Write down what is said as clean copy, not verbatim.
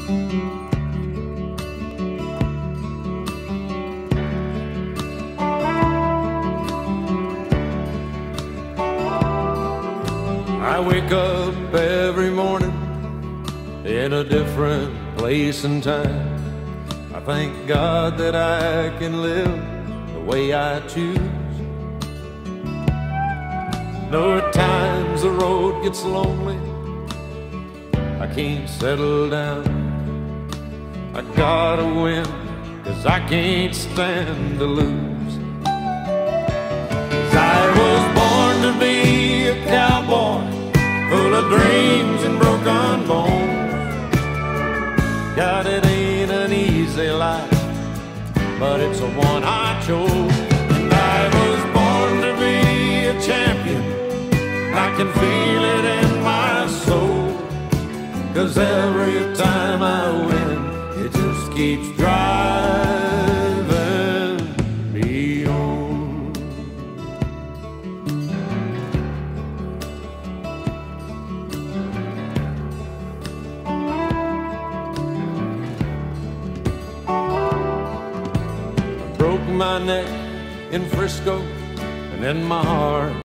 I wake up every morning in a different place and time. I thank God that I can live the way I choose. Though at times the road gets lonely, I can't settle down. I gotta win, 'cause I can't stand to lose. 'Cause I was born to be a cowboy, full of dreams and broken bones. God, it ain't an easy life, but it's the one I chose. And I was born to be a champion, I can feel it in my soul. 'Cause every time I win, it just keeps driving me on. I broke my neck in Frisco and in my heart